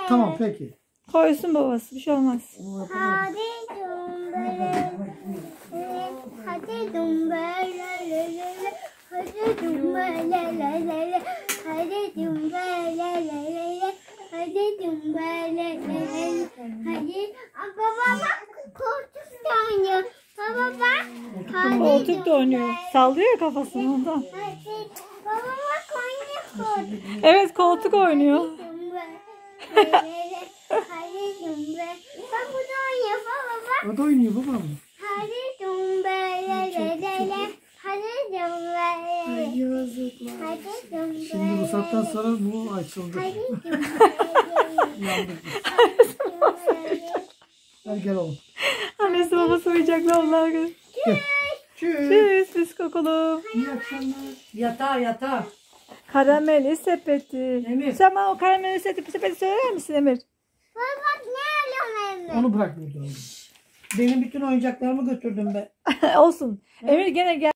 Tamam peki. Koysun babası, bir şey olmaz. Hadi dumbele. Hadi dumbele. Hadi dumbele. Hadi dumbele. Hadi dumbele. Hadi. Baba bak koltuk da oynuyor. Baba bak. Hadi Koltuk da oynuyor. Sallıyor ya kafasını ondan. Hadi. Baba bak oynuyor koltuk. Evet, koltuk oynuyor. Hadi dumbe. Bak bu da oynuyor baba bak. O da oynuyor babam. Hadi dumbe. Hadi dumbe. Hadi dumbe. Şimdi bu saatten sonra bu açıldı. Hadi dumbe. Yandık. Hadi gel oğlum. Annesi babası uyuyacaklar onlar. Gel. Tschüss. Tschüss pis kokulu. İyi akşamlar. Yatağa. Karameli sepeti. Emir. Sen bana o karameli sepeti söyler misin Emir? Baba bak ne alıyorum evde? Onu bırak burada oğlum. Benim bütün oyuncaklarımı götürdüm be. Olsun. Emir gene gel.